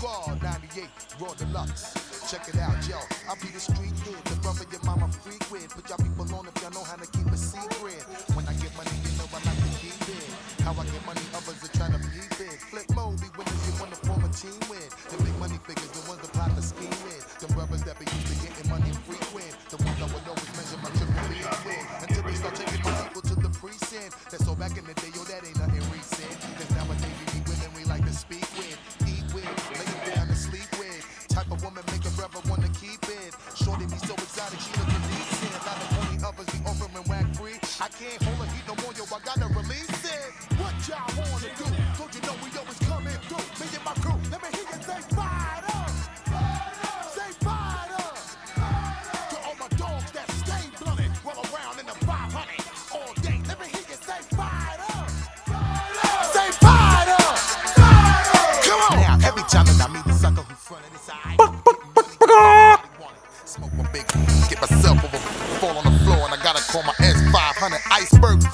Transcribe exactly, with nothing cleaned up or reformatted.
Squad ninety-eight, Raw Deluxe. Check it out, yo. I be the street kid, the brother your mama freak with. Put y'all people on if y'all know how to keep a secret. When I get money, you know I like to keep it. How I get money, others are trying to peep it. Flip mode, be winners you want to form a team with. The big money figures, the ones that plot the scheme with. The brothers that be used to getting money frequent. The ones I would always measure my triple B with. Until we start taking my people to the precinct. That's all back in the day, yo, that ain't nothing recent. Cause nowadays we be women we like to speak with, eat with, lay it down and sleep with. Type of woman make a brother wanna keep it. Shorty be so exotic, she looking decent. Not the only others be offering whack free. I can't hold a heat no more, yo, I gotta release it. What y'all wanna do? Don't you know we always coming through? Me and my crew, let me hear you say fired up. Say fired up. To all my dogs that stay blunted, roll around in the five hundred all day. Let me hear you say fired up. Say fired up. Come on. Now, every time that I meet the sucker who fronted his eye, smoke my big, get myself over, fall on the floor, and I gotta call my S five hundred iceberg